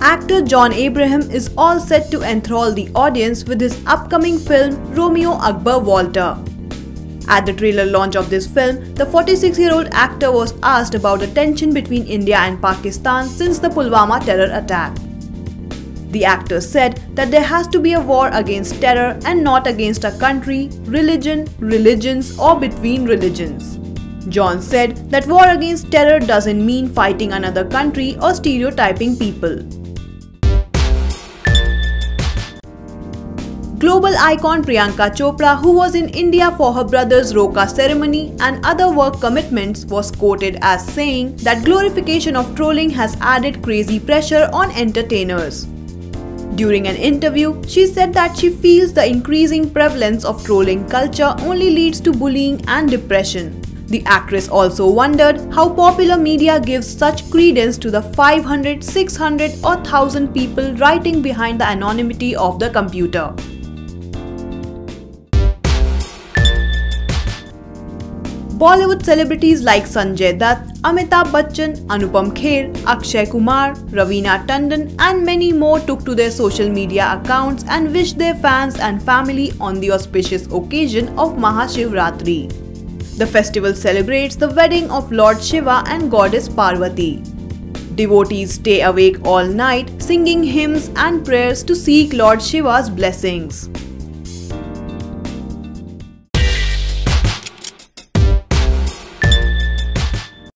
Actor John Abraham is all set to enthrall the audience with his upcoming film Romeo Akbar Walter. At the trailer launch of this film, the 46-year-old actor was asked about the tension between India and Pakistan since the Pulwama terror attack. The actor said that there has to be a war against terror and not against a country, religion, religions or between religions. John said that war against terror doesn't mean fighting another country or stereotyping people. Global icon Priyanka Chopra, who was in India for her brother's Roka ceremony and other work commitments, was quoted as saying that glorification of trolling has added crazy pressure on entertainers. During an interview, she said that she feels the increasing prevalence of trolling culture only leads to bullying and depression. The actress also wondered how popular media gives such credence to the 500, 600 or 1000 people writing behind the anonymity of the computer. Bollywood celebrities like Sanjay Dutt, Amitabh Bachchan, Anupam Kher, Akshay Kumar, Raveena Tandon and many more took to their social media accounts and wished their fans and family on the auspicious occasion of Mahashivratri. The festival celebrates the wedding of Lord Shiva and Goddess Parvati. Devotees stay awake all night singing hymns and prayers to seek Lord Shiva's blessings.